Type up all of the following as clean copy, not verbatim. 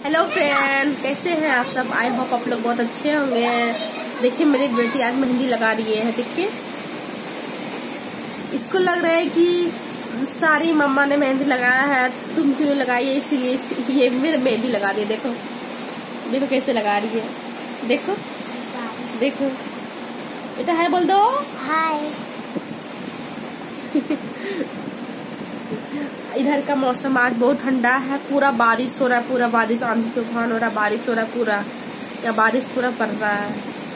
Hello friend, कैसे हैं आप सब। आई होप आप लोग बहुत अच्छे होंगे। देखिए मेरी बेटी आज मेहंदी लगा रही है। देखिए इसको लग रहा है कि सारी मम्मा ने मेहंदी लगाया है, तुम क्यों लगाई है, इसीलिए ये मेरे मेहंदी लगा दी। देखो देखो कैसे लगा रही है। देखो देखो बेटा हाय बोल दो। हाय। इधर का मौसम आज बहुत ठंडा है, पूरा बारिश हो रहा है, पूरा बारिश, आंधी तूफान हो रहा है, बारिश हो रहा है पूरा, या बारिश पूरा पड़ रहा है।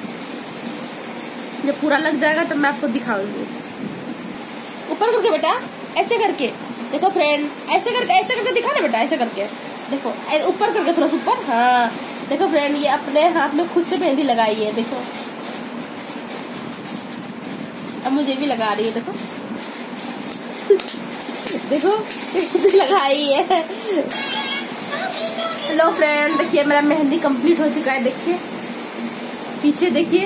जब पूरा लग जाएगा तो मैं आपको दिखाऊंगी। ऊपर करके बेटा, ऐसे करके देखो फ्रेंड, ऐसे करके दिखा ना बेटा, ऐसे करके देखो, ऊपर करके थोड़ा सा ऊपर। हाँ देखो फ्रेंड, ये अपने हाथ में खुद से मेहंदी लगाई है। देखो अब मुझे भी लगा रही है। देखो देखो लगाई है। हेलो फ्रेंड, देखिए मेरा मेहंदी कंप्लीट हो चुका है। देखिए पीछे देखिए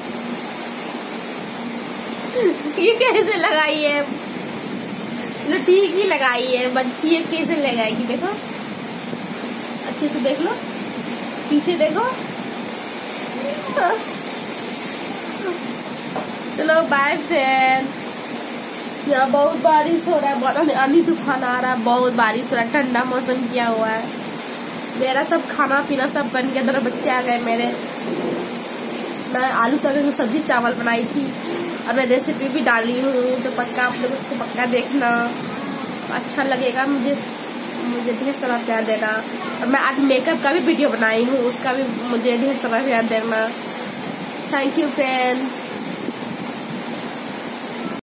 ये कैसे लगाई है। चलो ठीक ही लगाई है, बच्ची है कैसे लगाएगी। देखो अच्छे से देख लो, पीछे देखो। चलो बाय फ्रेंड। यहाँ बहुत बारिश हो रहा है, बहुत आंधी तूफान आ रहा है, बहुत बारिश हो रहा है, ठंडा मौसम किया हुआ है। मेरा सब खाना पीना सब बन गया, दोनों बच्चे आ गए मेरे। मैं आलू सोयाबीन की सब्जी चावल बनाई थी और मैं रेसिपी भी डाली हूँ, तो पक्का आप लोग उसको पक्का देखना, अच्छा लगेगा। मुझे ढेर सारा प्यार देना। और मैं आज मेकअप का भी वीडियो बनाई हूँ, उसका भी मुझे ढेर सारा प्यार देना। Thank you friend.